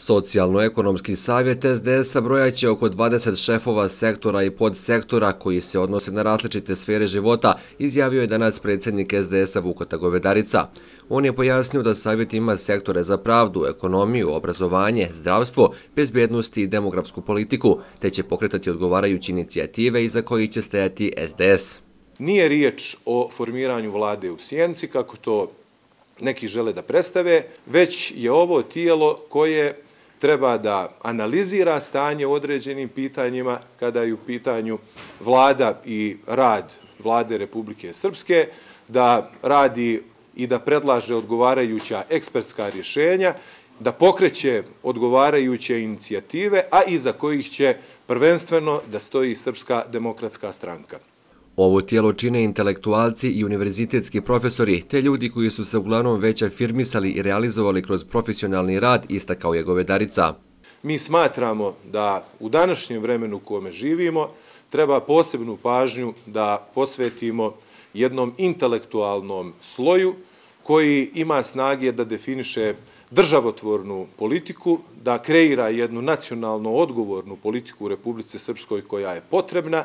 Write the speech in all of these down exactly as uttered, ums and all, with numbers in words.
Socijalno-ekonomski savjet es de es-a brojaće oko dvadeset šefova sektora i podsektora koji se odnose na različite sfere života, izjavio je danas predsjednik es de es-a Vukota Govedarica. On je pojasnio da savjet ima sektore za pravdu, ekonomiju, obrazovanje, zdravstvo, bezbjednost i demografsku politiku, te će pokretati odgovarajuće inicijative iza kojih će stajati es de es. Nije riječ o formiranju vlade u sjenci, kako to neki žele da predstave, već je ovo tijelo koje treba da analizira stanje u određenim pitanjima kada je u pitanju vlada i rad vlade Republike Srpske, da radi i da predlaže odgovarajuća ekspertska rješenja, da pokreće odgovarajuće inicijative, a iza kojih će prvenstveno da stoji Srpska demokratska stranka. Ovo tijelo čine intelektualci i univerzitetski profesori, te ljudi koji su se uglavnom već afirmisali i realizovali kroz profesionalni rad, istakao je Govedarica. Mi smatramo da u današnjem vremenu u kome živimo treba posebnu pažnju da posvetimo jednom intelektualnom sloju koji ima snage da definiše državotvornu politiku, da kreira jednu nacionalno odgovornu politiku u Republici Srpskoj koja je potrebna,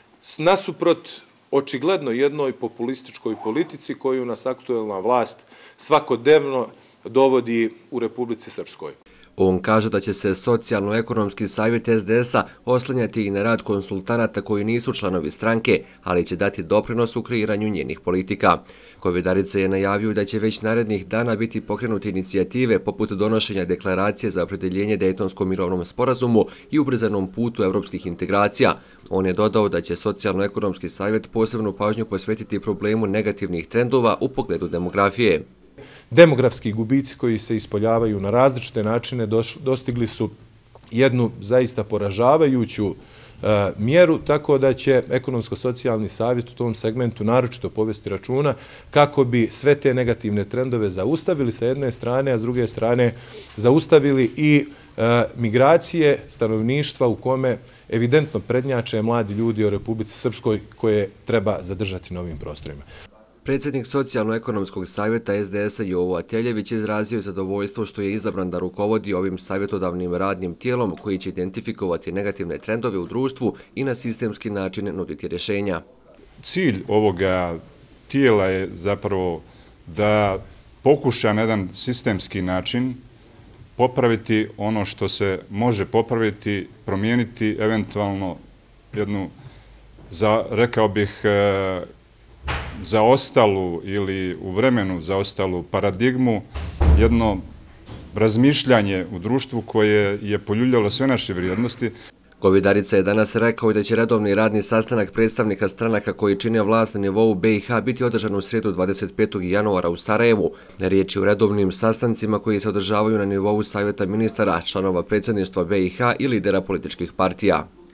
nasuprot očigledno jednoj populističkoj politici koju nas aktuelna vlast svakodnevno dovodi u Republici Srpskoj. On kaže da će se Socijalno-ekonomski savjet es de es-a oslanjati i na rad konsultanata koji nisu članovi stranke, ali će dati doprinos u kreiranju njenih politika. Govedarica je najavio da će već narednih dana biti pokrenuti inicijative poput donošenja deklaracije za opredeljenje Dejtonskom mirovnom sporazumu i ubrzanom putu evropskih integracija. On je dodao da će Socijalno-ekonomski savjet posebnu pažnju posvetiti problemu negativnih trendova u pogledu demografije. Demografski gubici koji se ispoljavaju na različite načine dostigli su jednu zaista poražavajuću mjeru, tako da će Ekonomsko-socijalni savjet u tom segmentu naročito povesti računa kako bi sve te negativne trendove zaustavili sa jedne strane, a s druge strane zaustavili i migracije stanovništva u kome evidentno prednjače mladi ljudi u Republici Srpskoj koje treba zadržati na ovim prostorima. Predsjednik Socijalno-ekonomskog savjeta es de es-a Jovo Ateljević izrazio zadovoljstvo što je izabran da rukovodi ovim savjetodavnim radnim tijelom koji će identifikovati negativne trendove u društvu i na sistemski način nuditi rješenja. Cilj ovoga tijela je zapravo da pokuša na jedan sistemski način popraviti ono što se može popraviti, promijeniti eventualno jednu, za, rekao bih, zaostalu ili u vremenu zaostalu paradigmu, jedno razmišljanje u društvu koje je poljuljalo sve naše vrijednosti. Govedarica je danas rekao da će redovni radni sastanak predstavnika stranaka koji čine vlast na nivou be i ha biti održan u srijedu dvadeset petog januara u Sarajevu. Riječ je o redovnim sastancima koji se održavaju na nivou savjeta ministara, članova predsjedništva be i ha i lidera političkih partija.